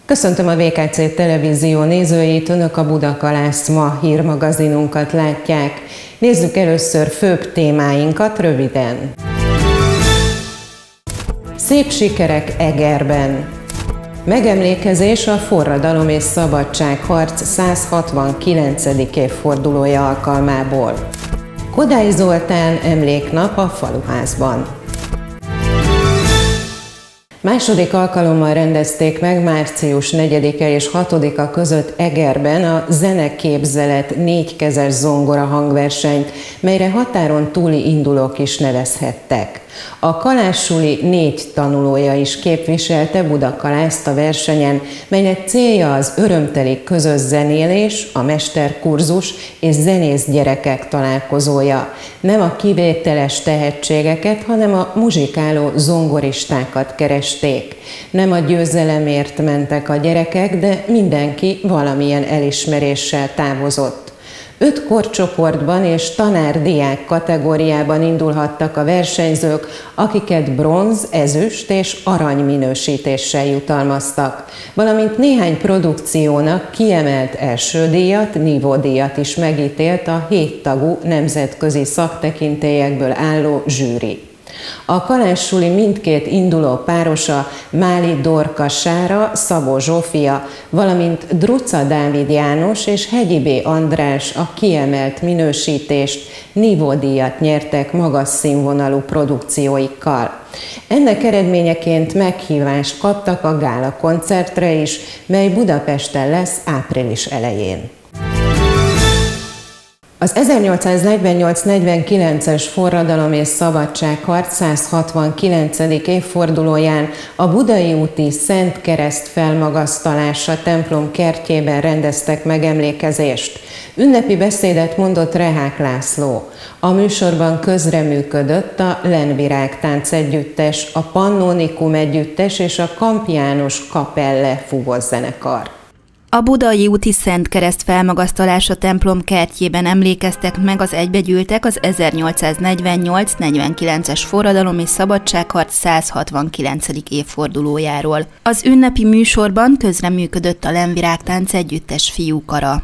Köszöntöm a VKC televízió nézőit, Önök a Budakalász ma hírmagazinunkat látják. Nézzük először főbb témáinkat röviden. Szép sikerek Egerben. Megemlékezés a forradalom és szabadságharc 169. évfordulója alkalmából. Kodály Zoltán emléknap a Faluházban. Második alkalommal rendezték meg március 4-e és 6-a között Egerben a zeneképzelet négykezes zongora hangversenyt, melyre határon túli indulók is nevezhettek. A Kalássuli 4 tanulója is képviselte Budakalászt a versenyen, melynek célja az örömteli közös zenélés, a mesterkurzus és zenész gyerekek találkozója. Nem a kivételes tehetségeket, hanem a muzsikáló zongoristákat keresték. Nem a győzelemért mentek a gyerekek, de mindenki valamilyen elismeréssel távozott. 5 korcsoportban és tanár-diák kategóriában indulhattak a versenyzők, akiket bronz, ezüst és arany minősítéssel jutalmaztak, valamint néhány produkciónak kiemelt első díjat, nívódíjat is megítélt a 7 tagú nemzetközi szaktekintélyekből álló zsűri. A Kalássuli mindkét induló párosa Máli Dorka Sára, Szabó Zsófia, valamint Druca Dávid János és Hegyi B. András a kiemelt minősítést, nívódíjat nyertek magas színvonalú produkcióikkal. Ennek eredményeként meghívást kaptak a gála koncertre is, mely Budapesten lesz április elején. Az 1848-49-es forradalom és szabadságharc 169. évfordulóján a Budai úti Szent Kereszt felmagasztalása templom kertjében rendeztek megemlékezést. Ünnepi beszédet mondott Rehák László. A műsorban közreműködött a Lenvirág táncegyüttes, a Pannonikum együttes és a Kamp János Kapelle fúvózenekar. A Budai úti Szent Kereszt felmagasztalása templom kertjében emlékeztek meg az egybegyűltek az 1848-49-es forradalom és szabadságharc 169. évfordulójáról. Az ünnepi műsorban közreműködött a Lenvirág táncegyüttes fiúkara.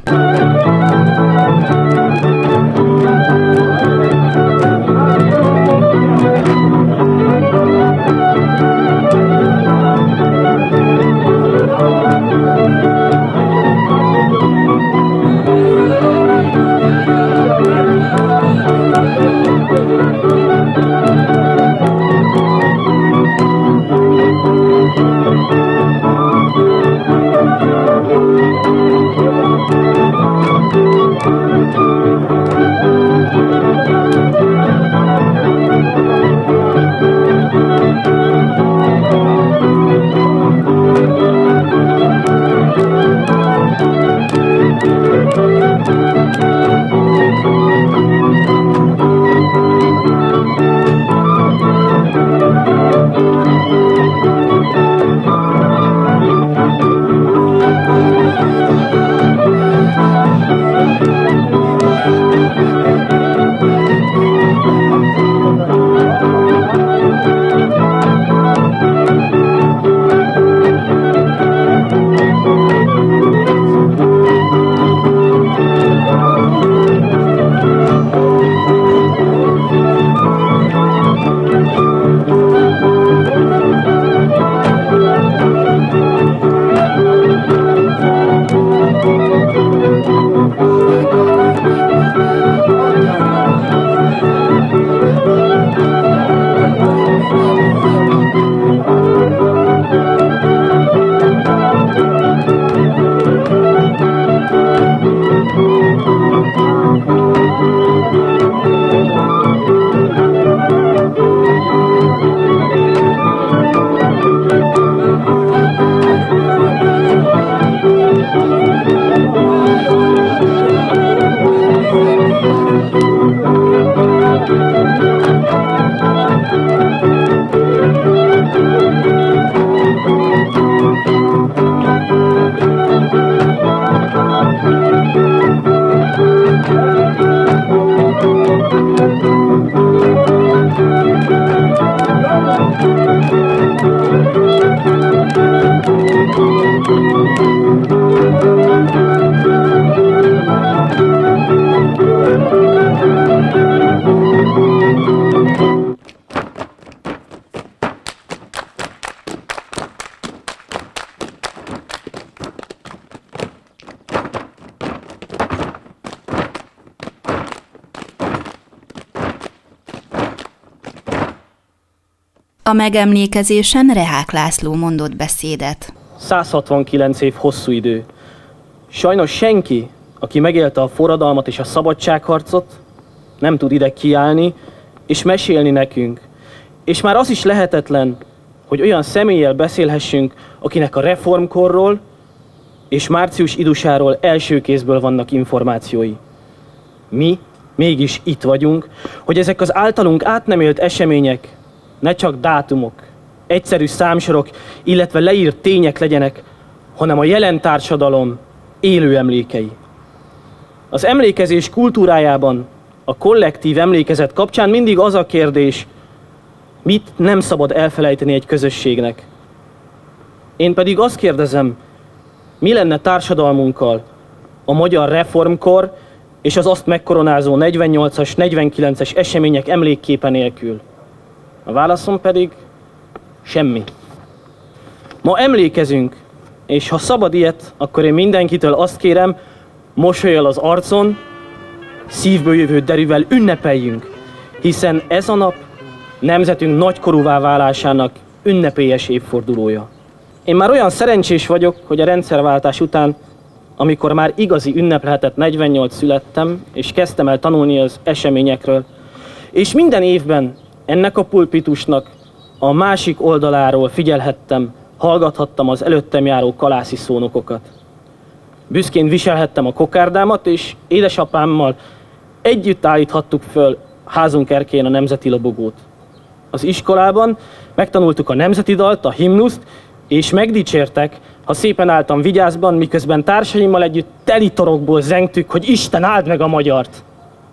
A megemlékezésen Rehák László mondott beszédet. 169 év hosszú idő. Sajnos senki, aki megélte a forradalmat és a szabadságharcot, nem tud ide kiállni és mesélni nekünk. És már az is lehetetlen, hogy olyan személlyel beszélhessünk, akinek a reformkorról és március idusáról első kézből vannak információi. Mi mégis itt vagyunk, hogy ezek az általunk át nem élt események ne csak dátumok, egyszerű számsorok, illetve leírt tények legyenek, hanem a jelen társadalom élő emlékei. Az emlékezés kultúrájában, a kollektív emlékezet kapcsán mindig az a kérdés, mit nem szabad elfelejteni egy közösségnek. Én pedig azt kérdezem, mi lenne társadalmunkkal a magyar reformkor és az azt megkoronázó 48-as, 49-es események emlékképe nélkül? A válaszom pedig semmi. Ma emlékezünk, és ha szabad ilyet, akkor én mindenkitől azt kérem, mosollyal az arcon, szívből jövő derűvel ünnepeljünk, hiszen ez a nap nemzetünk nagykorúvá válásának ünnepélyes évfordulója. Én már olyan szerencsés vagyok, hogy a rendszerváltás után, amikor már igazi ünnep lehetett, 48 születtem, és kezdtem el tanulni az eseményekről, és minden évben ennek a pulpitusnak a másik oldaláról figyelhettem, hallgathattam az előttem járó kalászi szónokokat. Büszkén viselhettem a kokárdámat, és édesapámmal együtt állíthattuk föl házunk erkélyen a nemzeti lobogót. Az iskolában megtanultuk a nemzeti dalt, a himnuszt, és megdicsértek, ha szépen álltam vigyázban, miközben társaimmal együtt teli torokból zengtük, hogy Isten áld meg a magyart.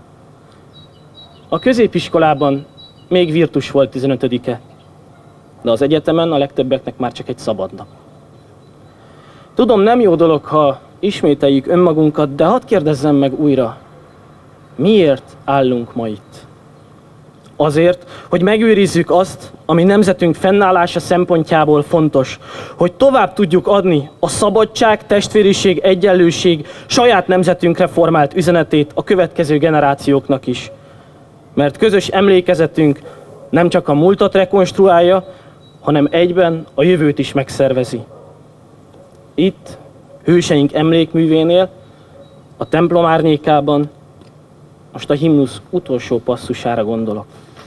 A középiskolában még virtus volt 15-e, de az egyetemen a legtöbbeknek már csak egy szabad nap. Tudom, nem jó dolog, ha ismételjük önmagunkat, de hadd kérdezzem meg újra, miért állunk ma itt? Azért, hogy megőrizzük azt, ami nemzetünk fennállása szempontjából fontos, hogy tovább tudjuk adni a szabadság, testvériség, egyenlőség saját nemzetünkre formált üzenetét a következő generációknak is. Mert közös emlékezetünk nem csak a múltat rekonstruálja, hanem egyben a jövőt is megszervezi. Itt, hőseink emlékművénél, a templom árnyékában, most a himnusz utolsó passzusára gondolok.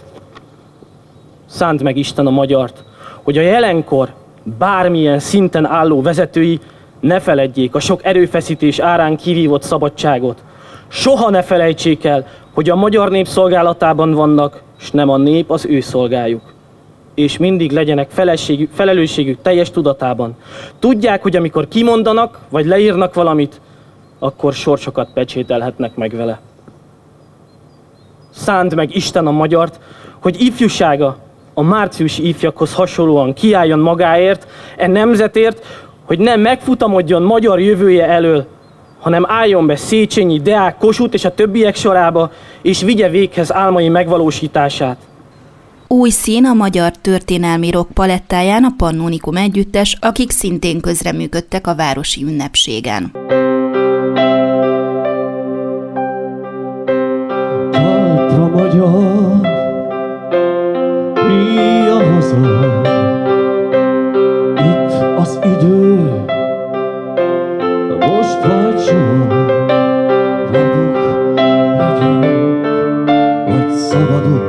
Szánt meg Isten a magyart, hogy a jelenkor bármilyen szinten álló vezetői ne feledjék a sok erőfeszítés árán kivívott szabadságot. Soha ne felejtsék el, hogy a magyar nép szolgálatában vannak, s nem a nép az ő szolgájuk. És mindig legyenek felelősségük teljes tudatában. Tudják, hogy amikor kimondanak, vagy leírnak valamit, akkor sorsokat pecsételhetnek meg vele. Szánd meg Isten a magyart, hogy ifjúsága a márciusi ifjakhoz hasonlóan kiálljon magáért, nemzetért, hogy nem megfutamodjon magyar jövője elől, hanem álljon be Széchenyi, Deák, Kossuth és a többiek sorába, és vigye véghez álmai megvalósítását. Új szín a magyar történelmi rock palettáján a Pannonikum együttes, akik szintén közreműködtek a városi ünnepségen. Talpra magyar, mi a haza, itt az idő, most vagy soha, rabok legyünk, vagy szabadok.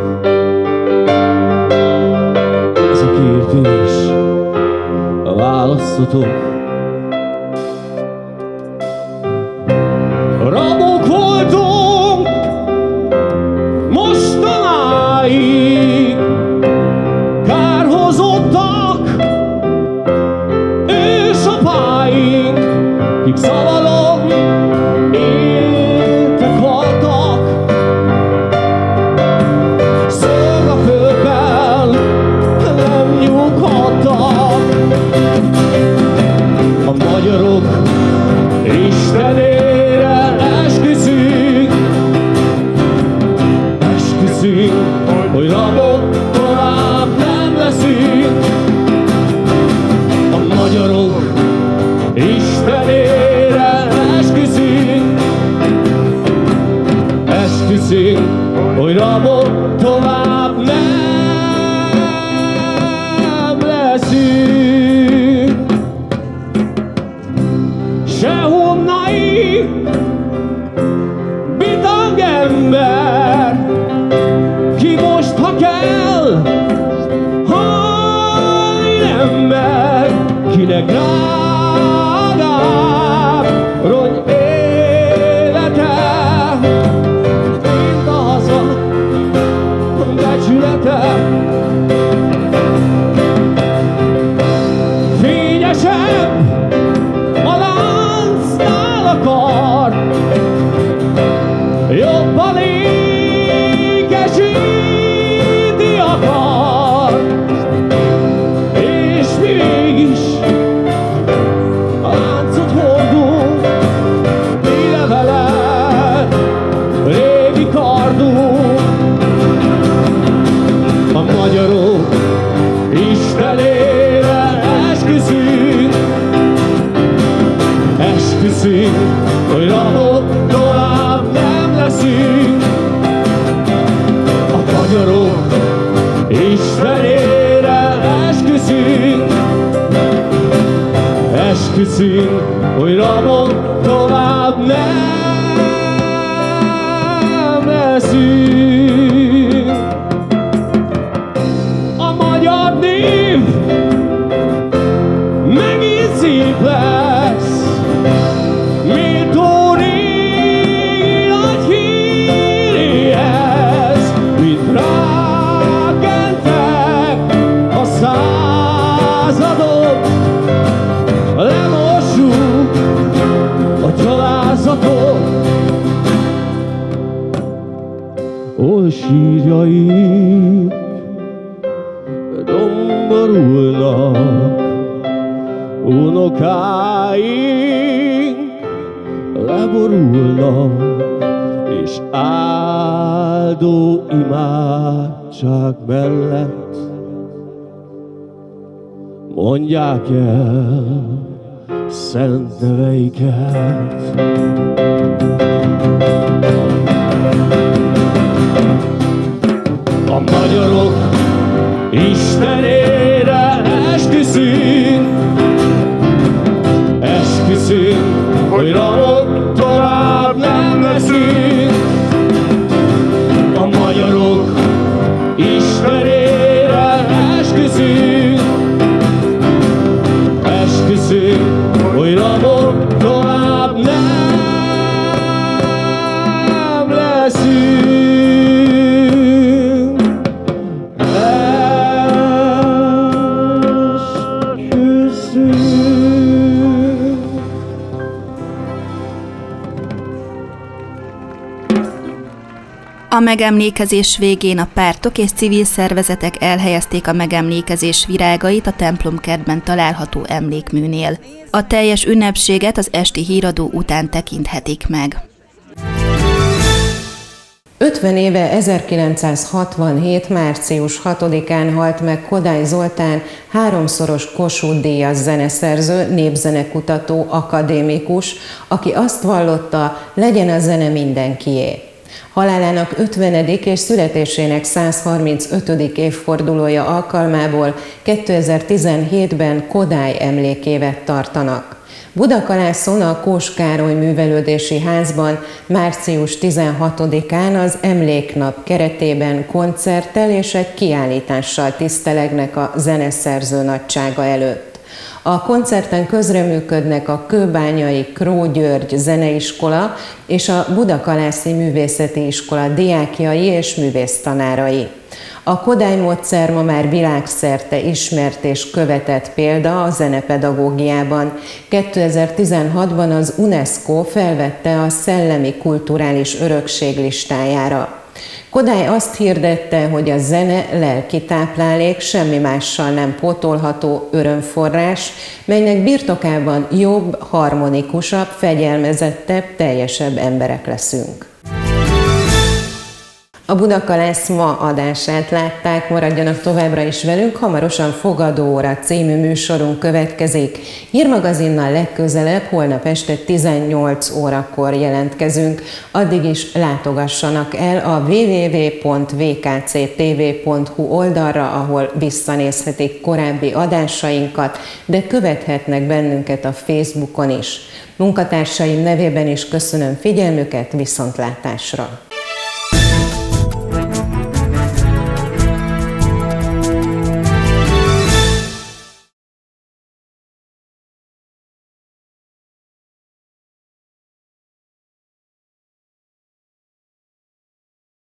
Ez a kérdés, válasszatok. Rabok voltunk mostanáig, kárhozottak ősapáink, kik szabadon éltek, haltak. Szolgaföldben nem nyughattak. A magyarok Istenére esküszünk, hogy rabok tovább nem leszünk. A magyarok Istenére esküszünk, hogy rabok tovább nem kinek drágább rony élete, mint a haza becsülete. Fényesebb a láncnál a kard, jobban ékesíti a kard, és mi mégis a láncot hordunk, mire veled régi kardunk. A magyarok istenére esküszünk, hogy rabok tovább nem leszünk. A magyarok istenére esküszünk, hogy rabok tovább nem leszünk. A magyar név megint szép lesz, méltó régi nagy híréhez, mint rákentek a századok. Lemossuk a gyalázatot, hol sírjaink domborulnak, unokáink leborulnak, és áldó imádság mellett mondják el szent neveiket. A magyarok istenére esküszünk, hogy rabok tovább nem leszünk. A magyarok istenére esküszünk, hogy rabok tovább nem leszünk. A megemlékezés végén a pártok és civil szervezetek elhelyezték a megemlékezés virágait a templomkertben található emlékműnél. A teljes ünnepséget az esti híradó után tekinthetik meg. 50 éve 1967. március 6-án halt meg Kodály Zoltán, 3-szoros Kossuth-díjas zeneszerző, népzenekutató, akadémikus, aki azt vallotta, legyen a zene mindenkié. Halálának 50. és születésének 135. évfordulója alkalmából 2017-ben Kodály emlékévet tartanak. Budakalászon a Kós Károly Művelődési Házban március 16-án az Emléknap keretében koncerttel és egy kiállítással tisztelegnek a zeneszerző nagysága előtt. A koncerten közreműködnek a Kőbányai Kró György Zeneiskola és a Budakalászi Művészeti Iskola diákjai és művésztanárai. A Kodály módszer ma már világszerte ismert és követett példa a zenepedagógiában. 2016-ban az UNESCO felvette a szellemi kulturális örökség listájára. Kodály azt hirdette, hogy a zene lelki táplálék, semmi mással nem pótolható örömforrás, melynek birtokában jobb, harmonikusabb, fegyelmezettebb, teljesebb emberek leszünk. A Budakalász ma adását látták, maradjanak továbbra is velünk, hamarosan Fogadóóra című műsorunk következik. Hírmagazinnal legközelebb holnap este 18 órakor jelentkezünk. Addig is látogassanak el a www.vkctv.hu oldalra, ahol visszanézhetik korábbi adásainkat, de követhetnek bennünket a Facebookon is. Munkatársaim nevében is köszönöm figyelmüket, viszontlátásra!